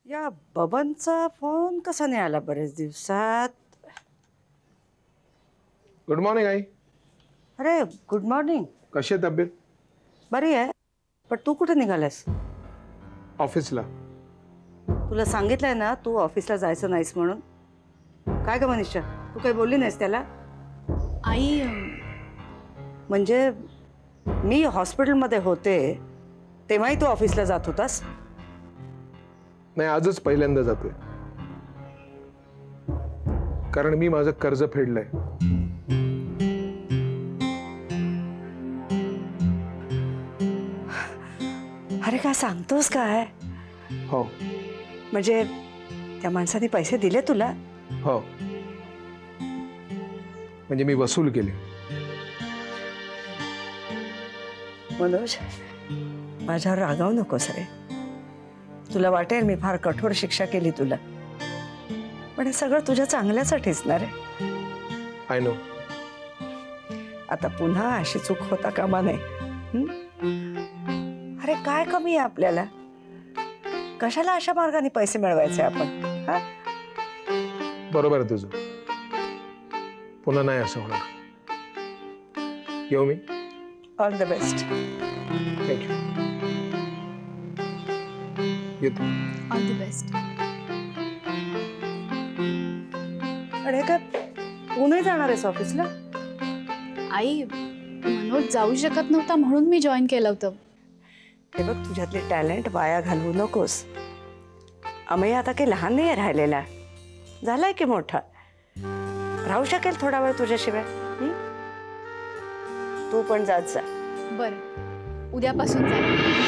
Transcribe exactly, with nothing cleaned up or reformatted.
या बबनचा फोन कसा नाही आला बरेच दिवसात? गुड मॉर्निंग आई. अरे गुड मॉर्निंग. कशी आहे तब्येत? बरी आहे, पण तू कुठे निघालास? ऑफिसला. तुला सांगितलंय ना तू ऑफिसला जायचं नाहीस म्हणून. काय ग मनीषा, तू काही बोलली नाहीस त्याला? आई म्हणजे मी हॉस्पिटलमध्ये होते तेव्हाही तू ऑफिसला जात होतास? नाही, आजच पहिल्यांदा जातोय, कारण मी माझं कर्ज फेडलंय. अरे काय सांगतोस काय? हो. म्हणजे त्या माणसाने पैसे दिले तुला? हो, म्हणजे मी वसूल केले. मनोज, माझ्यावर रागावू नकोस रे. तुला वाटेल मी फार कठोर शिक्षा केली तुला, पण हे सगळं तुझ्या चांगल्यासाठीच ना रे. I know. आता पुन्हा अशी चूक होता कामा नये. हं? अरे काय कमी आहे आपल्याला? कशाला अशा मार्गाने पैसे मिळवायचे आपण? हा, बरोबर आहे तुझं. पुन्हा नाही असं होणार. येऊ मी? All the best. थँक्यू. येतो. All the best. अरे काय तू नाही जाणार आहेस ऑफिसला? आई मनोज जाऊ शकत नव्हता म्हणून मी जॉईन केलं होतं. हे बघ, तुझ्यातले टॅलेंट वाया घालवू नकोस. अमय आता काही लहान नाही राहिलेला, झालाय की मोठा. राहू शकेल थोडा वेळ तुझ्याशिवाय. तू पण जात जा. बरं, उद्यापासून जा.